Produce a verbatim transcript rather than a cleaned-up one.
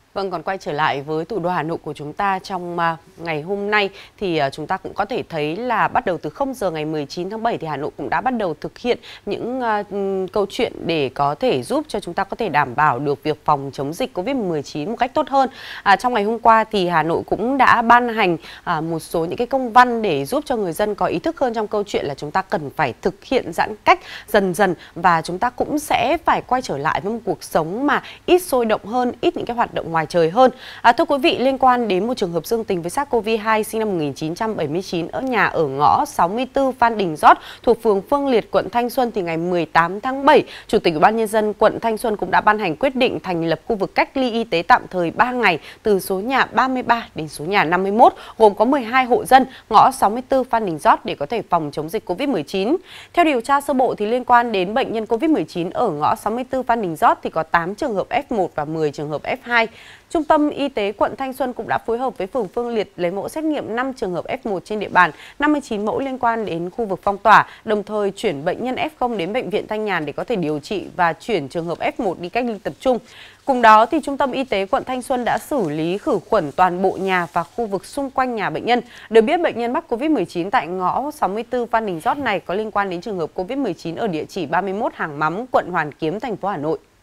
Vâng, còn quay trở lại với thủ đô Hà Nội của chúng ta trong uh, ngày hôm nay thì uh, chúng ta cũng có thể thấy là bắt đầu từ không giờ ngày mười chín tháng bảy thì Hà Nội cũng đã bắt đầu thực hiện những uh, câu chuyện để có thể giúp cho chúng ta có thể đảm bảo được việc phòng chống dịch Covid mười chín một cách tốt hơn. À, trong ngày hôm qua thì Hà Nội cũng đã ban hành uh, một số những cái công văn để giúp cho người dân có ý thức hơn trong câu chuyện là chúng ta cần phải thực hiện giãn cách dần dần và chúng ta cũng sẽ phải quay trở lại với một cuộc sống mà ít sôi động hơn, ít những cái hoạt động ngoài trời hơn. À, thưa quý vị, liên quan đến một trường hợp dương tính với SARS-xê o vê hai sinh năm một nghìn chín trăm bảy mươi chín ở nhà ở ngõ sáu mươi tư Phan Đình Giót thuộc phường Phương Liệt, quận Thanh Xuân thì ngày mười tám tháng bảy, Chủ tịch Ủy ban Nhân dân quận Thanh Xuân cũng đã ban hành quyết định thành lập khu vực cách ly y tế tạm thời ba ngày từ số nhà ba mươi ba đến số nhà năm mươi mốt, gồm có mười hai hộ dân ngõ sáu mươi tư Phan Đình Giót để có thể phòng chống dịch Covid mười chín. Theo điều tra sơ bộ thì liên quan đến bệnh nhân Covid mười chín ở ngõ sáu mươi tư Phan Đình Giót thì có tám trường hợp F một và mười trường hợp F hai. Trung tâm Y tế quận Thanh Xuân cũng đã phối hợp với phường Phương Liệt lấy mẫu xét nghiệm năm trường hợp F một trên địa bàn, năm mươi chín mẫu liên quan đến khu vực phong tỏa, đồng thời chuyển bệnh nhân F không đến bệnh viện Thanh Nhàn để có thể điều trị và chuyển trường hợp F một đi cách ly tập trung. Cùng đó thì Trung tâm Y tế quận Thanh Xuân đã xử lý khử khuẩn toàn bộ nhà và khu vực xung quanh nhà bệnh nhân. Được biết bệnh nhân mắc Covid mười chín tại ngõ sáu mươi tư Phan Đình Giót này có liên quan đến trường hợp Covid mười chín ở địa chỉ ba mươi mốt Hàng Mắm, quận Hoàn Kiếm, thành phố Hà Nội.